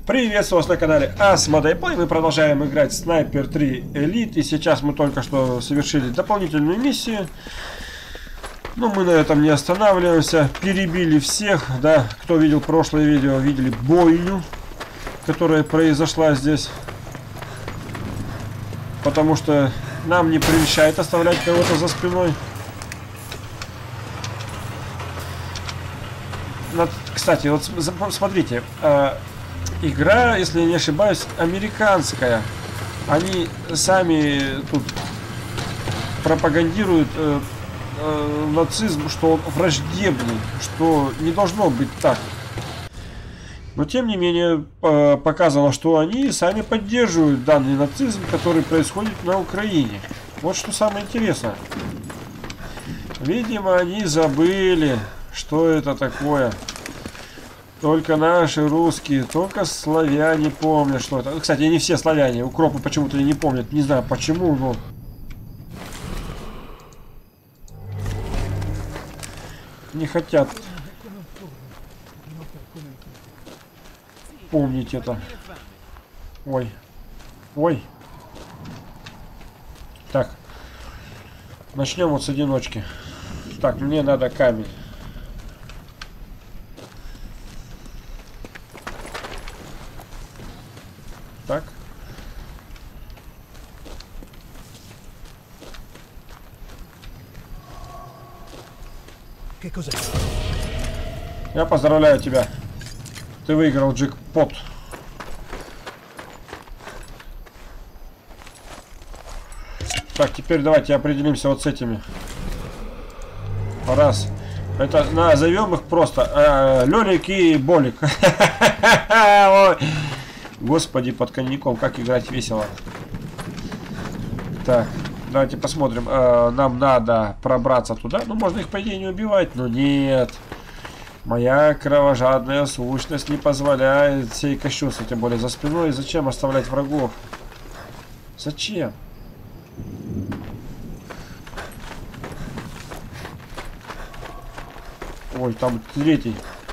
Приветствую вас на канале Asmodee. Мы продолжаем играть в Sniper 3 Elite. И сейчас мы только что совершили дополнительную миссию. Но мы на этом не останавливаемся. Перебили всех. Да, кто видел прошлое видео, видели бойню, которая произошла здесь. Потому что нам не прельщает оставлять кого-то за спиной. Кстати, вот смотрите. Игра, если я не ошибаюсь, американская. Они сами тут пропагандируют нацизм, что он враждебный, что не должно быть так. Но тем не менее показано, что они сами поддерживают данный нацизм, который происходит на Украине. Вот что самое интересное. Видимо, они забыли, что это такое. Только наши русские, только славяне помнят, что это. Кстати, не все славяне. Укропы почему-то не помнят. Не знаю почему, но... не хотят помнить это. Ой. Ой. Так. Начнем вот с одиночки. Так, мне надо камень. Так. Я поздравляю тебя. Ты выиграл джекпот. Так, теперь давайте определимся вот с этими. Раз. Это назовем их просто Лёлик и Болик. Господи, под коньяком, как играть весело. Так, давайте посмотрим. Нам надо пробраться туда. Ну, можно их, по идее, не убивать, но нет. Моя кровожадная сущность не позволяет сей кощунства, тем более за спиной. Зачем оставлять врагов? Зачем? Ой, там третий.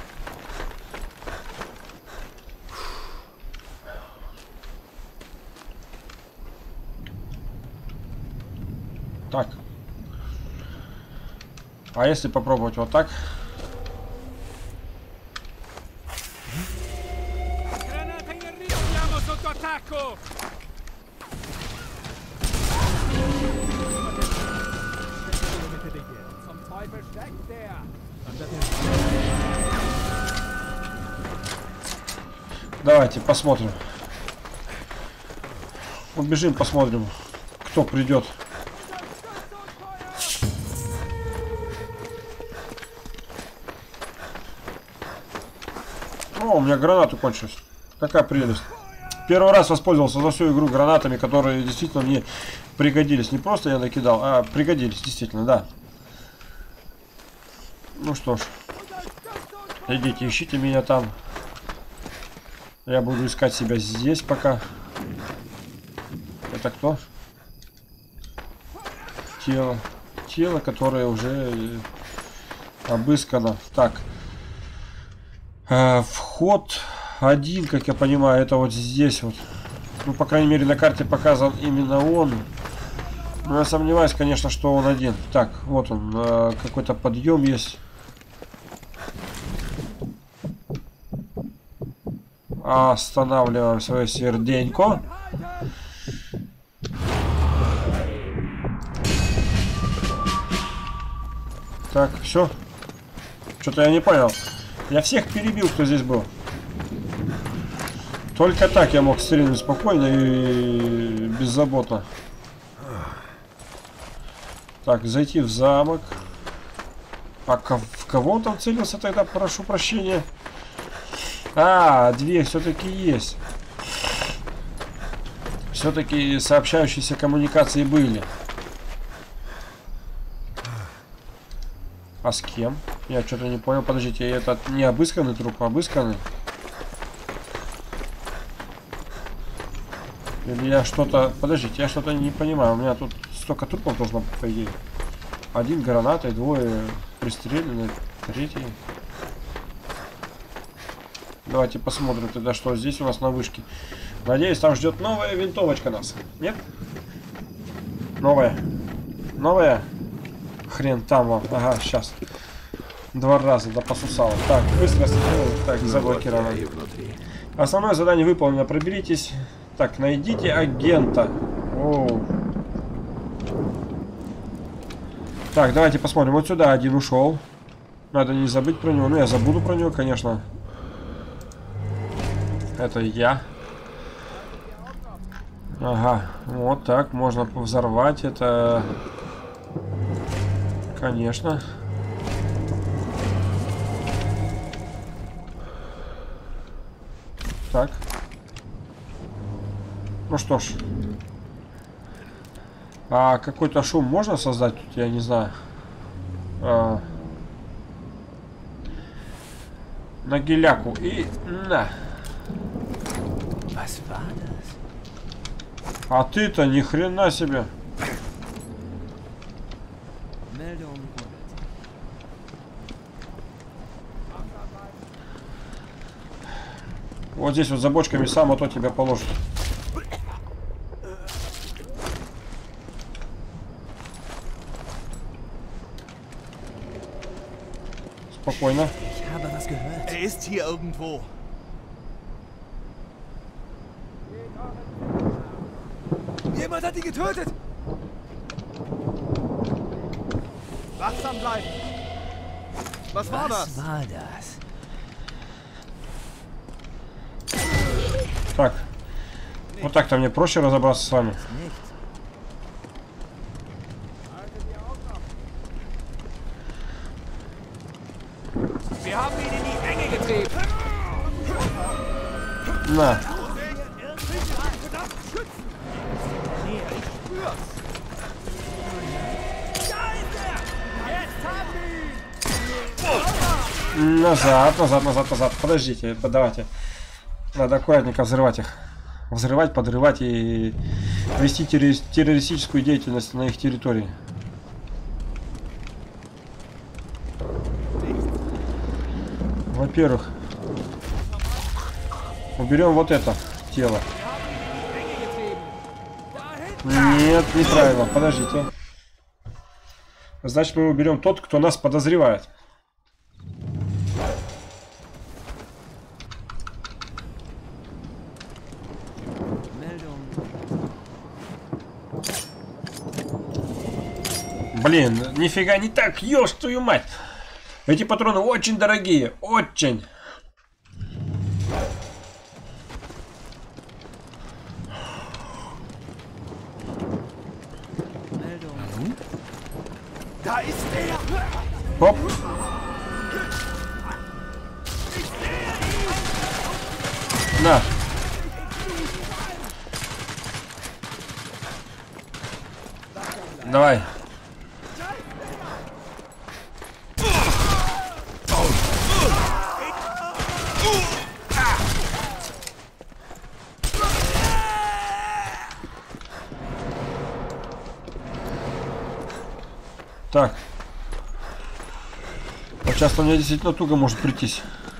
Так. А если попробовать вот так? Давайте посмотрим. Убежим, посмотрим, кто придет. О, у меня гранаты кончились. Какая прелесть. Первый раз воспользовался за всю игру гранатами, которые действительно мне пригодились. Не просто я накидал, а пригодились, действительно, да. Ну что ж. Идите, ищите меня там. Я буду искать себя здесь пока. Это кто? Тело. Тело, которое уже обыскано. Так. Вход один, как я понимаю, это вот здесь вот. Ну, по крайней мере, на карте показан именно он. Но я сомневаюсь, конечно, что он один. Так, вот он. Какой-то подъем есть. Останавливаем свое серденько. Так, все. Что-то я не понял. Я всех перебил, кто здесь был. Только так я мог стрелять спокойно и беззаботно. Так, зайти в замок. А в кого он там целился тогда? Прошу прощения. А, дверь все-таки есть. Все-таки сообщающиеся коммуникации были. А с кем? Я что-то не понял. Подождите, это не обысканный труп, а обысканный? Или я что-то... Подождите, я что-то не понимаю. У меня тут столько трупов должно быть, по идее. Один гранатой, двое пристрелены, третий... Давайте посмотрим тогда, что здесь у нас на вышке. Надеюсь, там ждет новая винтовочка нас. Нет? Новая. Новая? Хрен там вам. Ага, сейчас. 2 раза, да посусало. Так, быстро. Так, заблокировано. Основное задание выполнено. Проберитесь. Так, найдите агента. Оу. Так, давайте посмотрим. Вот сюда один ушел. Надо не забыть про него. Ну, я забуду про него, конечно. Это я. Ага, вот так можно взорвать это. Конечно. Так. Ну что ж. А какой-то шум можно создать тут, я не знаю. На геляку и на. А ты-то ни хрена себе. Вот здесь вот за бочками сам, а то тебя положит. Спокойно. Jemand hat ihn getötet! Wachsam bleiben! Was war das? Так. Вот так-то мне проще разобраться с вами. На. Назад, назад, назад, назад. Подождите, давайте. Надо аккуратненько взрывать их. Взрывать, подрывать и вести террористическую деятельность на их территории. Во-первых, уберем вот это тело. Нет, неправильно. Подождите. Значит, мы уберем тот, кто нас подозревает. Блин, нифига не так, ёж твою мать. Эти патроны очень дорогие, очень. Оп. На. Давай. Так. Вот сейчас мне действительно туго может прийтись.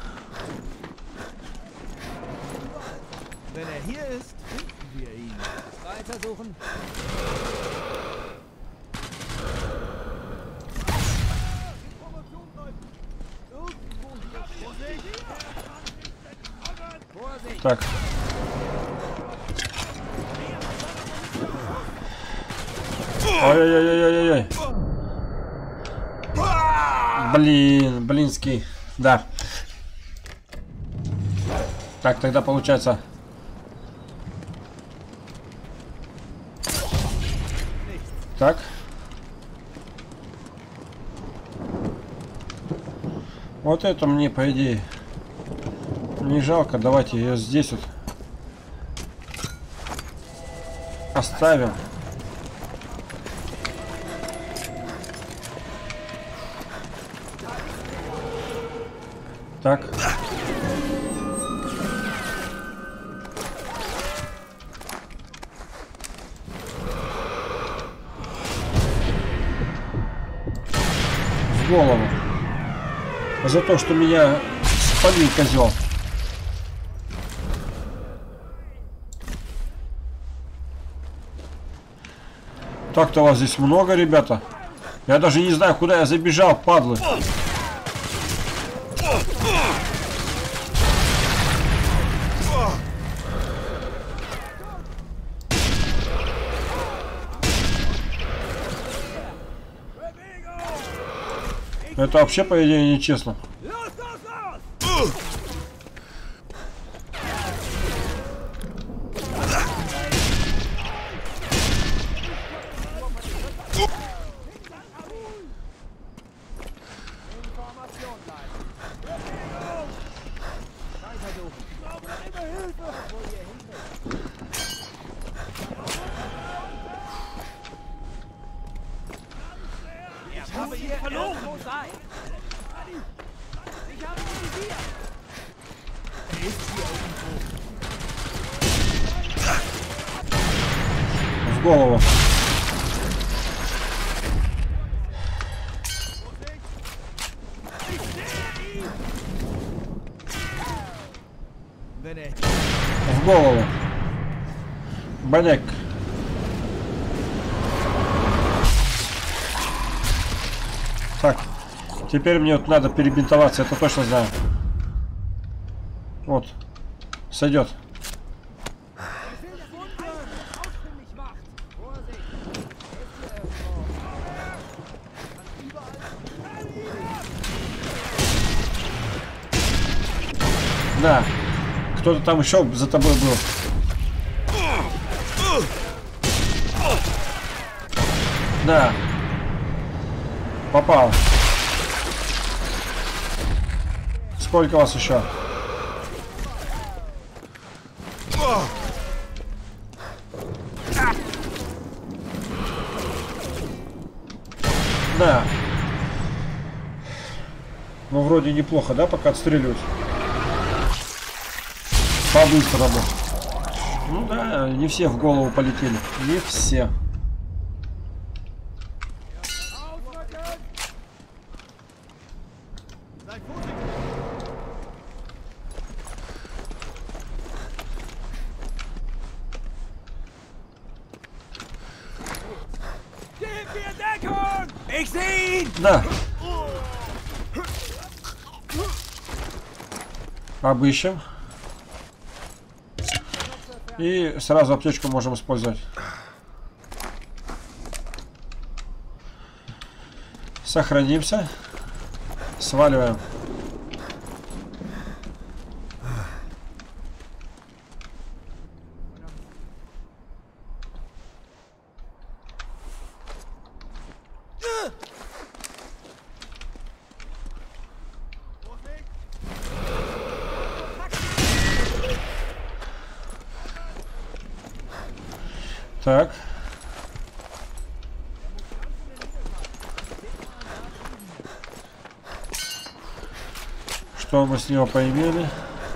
Так. Ой-ой-ой-ой-ой-ой. Блин, блинский. Да. Так, тогда получается. Так. Вот это мне, по идее, не жалко. Давайте ее здесь вот оставим. Так. В голову. За то, что меня спалил козел. Так-то вас здесь много, ребята. Я даже не знаю, куда я забежал, падлы. Это вообще, по идее, нечестно. В голову. В голову. Баняк. Так. Теперь мне вот надо перебинтоваться, это точно знаю. Вот. Сойдет. Да. Кто-то там еще за тобой был. Да. Попал. Сколько вас еще? Да. Ну, вроде неплохо, да, пока отстреливать. По-быстрому. Ну да, не все в голову полетели. Не все. Да. Обыщем. И сразу аптечку можем использовать. Сохранимся. Сваливаем. Так. Что мы с него поимели?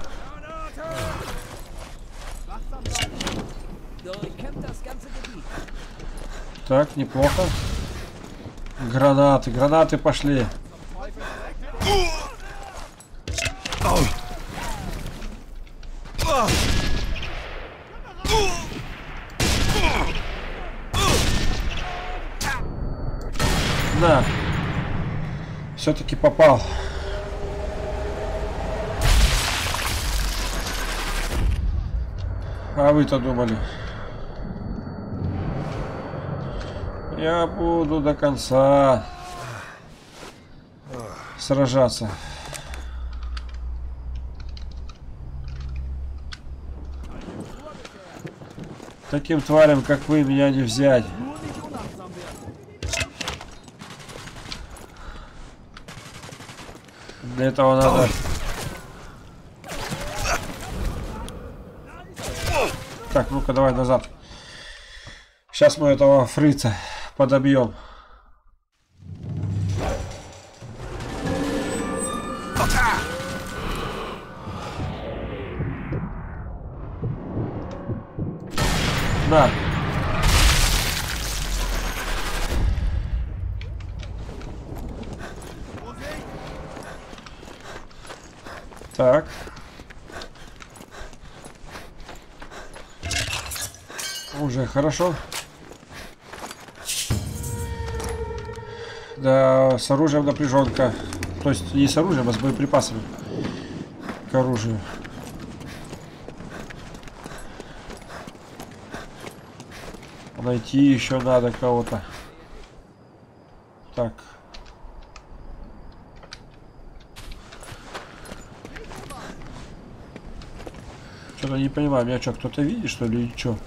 Так, неплохо. Гранаты, гранаты пошли. Да. Все-таки попал. А вы-то думали? Я буду до конца сражаться. Таким тварям, как вы, меня не взять. Для этого надо... Так, ну-ка, давай назад. Сейчас мы этого фрица подобьем. Да. Так. Уже хорошо. да, с оружием напряженка. То есть не с оружием, а с боеприпасами к оружию. Найти еще надо кого-то. Так. Что-то не понимаю, меня что, кто-то видит, что ли, или что?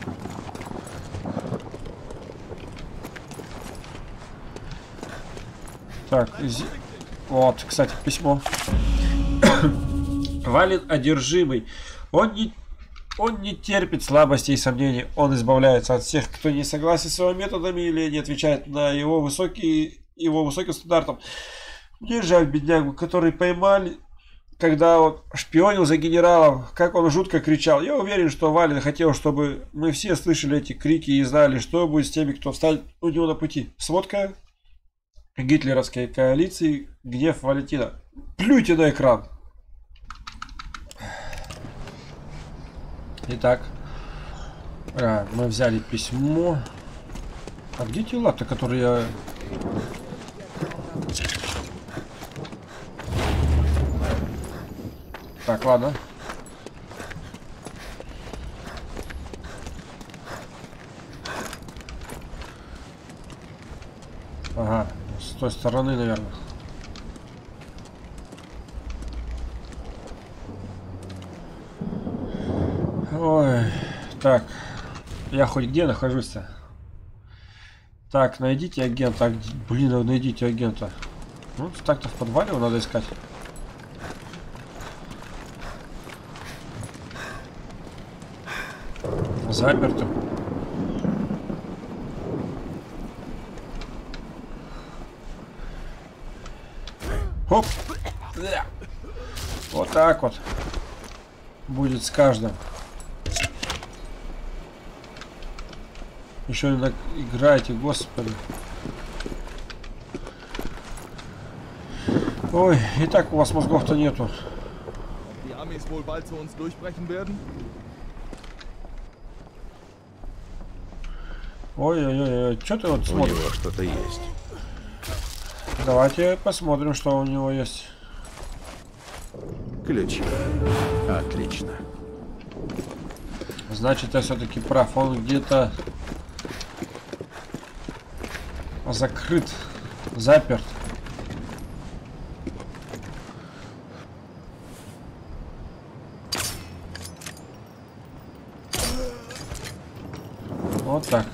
Так, вот, кстати, письмо. Вален одержимый. Он не терпит слабостей и сомнений. Он избавляется от всех, кто не согласен с его методами или не отвечает на его высоким стандартам. Мне жаль беднягу, который поймали, когда он шпионил за генералом, как он жутко кричал. Я уверен, что Вален хотел, чтобы мы все слышали эти крики и знали, что будет с теми, кто встанет у него на пути. Сводка гитлеровской коалиции «Гнев Валентина». Плюйте на экран. Итак, мы взяли письмо. А где тела-то, которые я... Так, ладно. Ага, с той стороны, наверное. Ой, так, я хоть где нахожусь-то? Так, найдите агента. Блин, найдите агента. Ну, так-то в подвале его надо искать. Заперто. Хоп! Вот так вот. Будет с каждым. Еще играете, господи. Ой, и так у вас мозгов-то нету. Die Amis wohl bald zu uns durchbrechen werden? Ой-ой-ой, что ты вот смотришь? У него что-то есть. Давайте посмотрим, что у него есть. Ключи. Отлично. Значит, я все-таки прав. Он где-то закрыт, заперт. Вот так.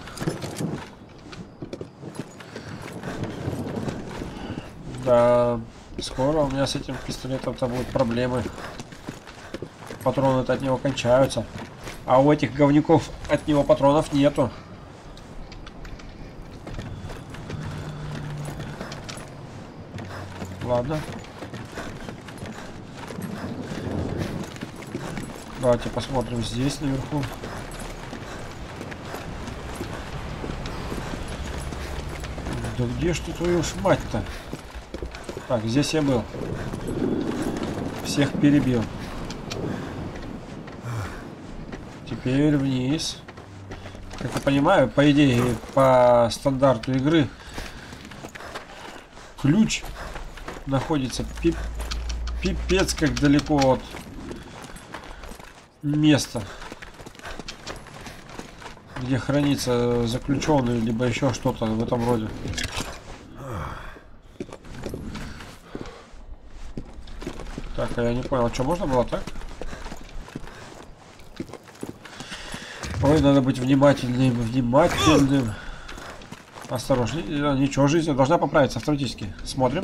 Да, скоро у меня с этим пистолетом-то будут проблемы. Патроны-то от него кончаются. А у этих говнюков от него патронов нету. Ладно. Давайте посмотрим здесь наверху. Да где ж ты, твою ж мать-то? Так, здесь я был. Всех перебил. Теперь вниз. Как я понимаю, по идее, по стандарту игры ключ находится пипец как далеко от места, где хранится заключенный, либо еще что-то в этом роде. Так, а я не понял, что можно было так? Ой, надо быть внимательным. Осторожней. Ничего, жизнь должна поправиться автоматически. Смотрим.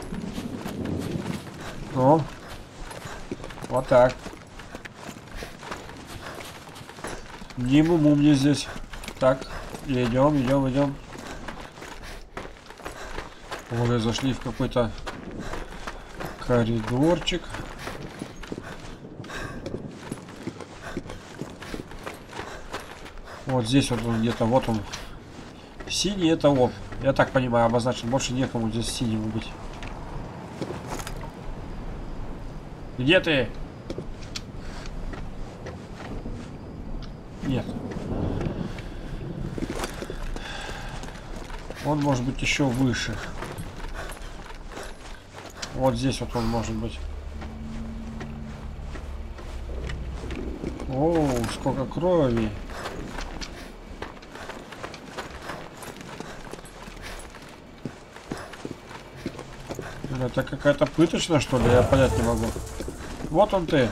Ну. Вот так. Не муму мне здесь. Так. Идем. Уже зашли в какой-то коридорчик. Вот здесь вот он где-то, вот он. Синий это оп. Я так понимаю, обозначен. Больше некому здесь синему быть. Где ты? Нет. Он может быть еще выше. Вот здесь вот он может быть. О, сколько крови. Это какая-то пыточная, что ли? Я понять не могу. Вот он ты.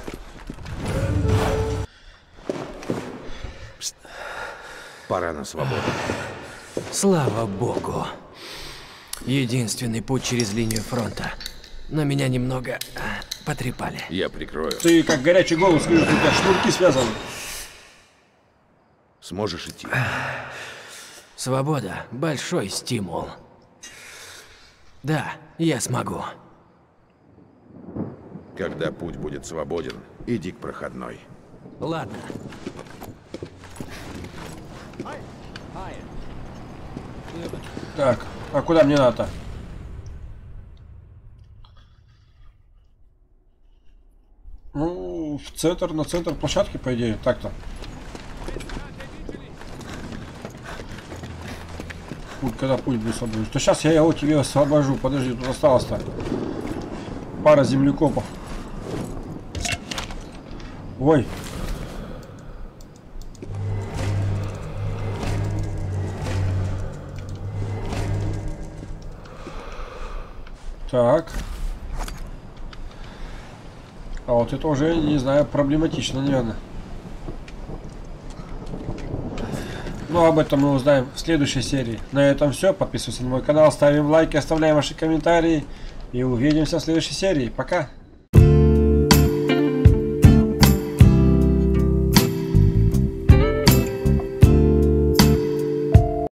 Пора на свободу. Слава богу. Единственный путь через линию фронта. Но меня немного потрепали. Я прикрою. Ты как горячий голос, скажи, у тебя шнурки связаны. Сможешь идти? Свобода — большой стимул. Да, я смогу. Когда путь будет свободен, иди к проходной. Ладно. Так, а куда мне надо? Ну, в центр, на центр площадки, по идее, так-то. Путь, когда путь будет свободен. То сейчас я его тебе освобожу. Подожди, тут осталось-то пара землекопов. Ой. Так. А вот это уже, не знаю, проблематично, наверное. Но об этом мы узнаем в следующей серии. На этом все. Подписывайтесь на мой канал, ставим лайки, оставляем ваши комментарии. И увидимся в следующей серии. Пока!